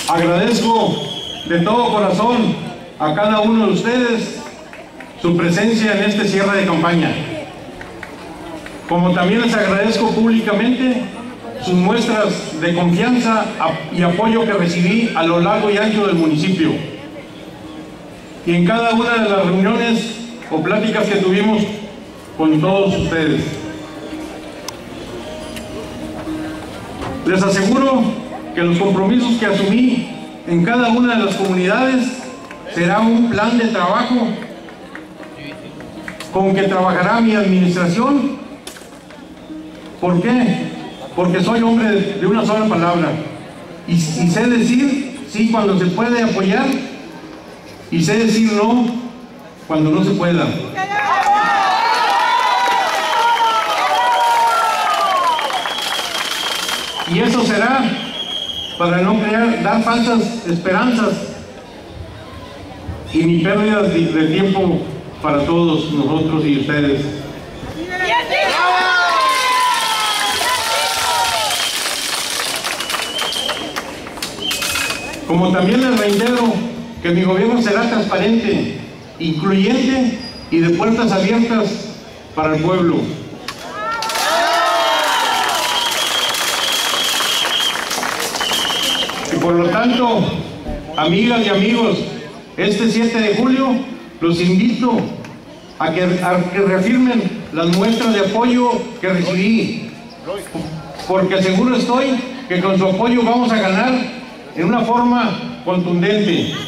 Agradezco de todo corazón a cada uno de ustedes su presencia en este cierre de campaña. Como también les agradezco públicamente sus muestras de confianza y apoyo que recibí a lo largo y ancho del municipio. Y en cada una de las reuniones o pláticas que tuvimos con todos ustedes. Les aseguro que los compromisos que asumí en cada una de las comunidades será un plan de trabajo con que trabajará mi administración. ¿Por qué? Porque soy hombre de una sola palabra y sé decir sí cuando se puede apoyar y sé decir no cuando no se pueda. Y eso será para no dar falsas esperanzas y ni pérdidas de tiempo para todos nosotros y ustedes. Como también les reitero que mi gobierno será transparente, incluyente y de puertas abiertas para el pueblo. Y por lo tanto, amigas y amigos, este 7 de julio los invito a que reafirmen las muestras de apoyo que recibí, porque seguro estoy que con su apoyo vamos a ganar en una forma contundente.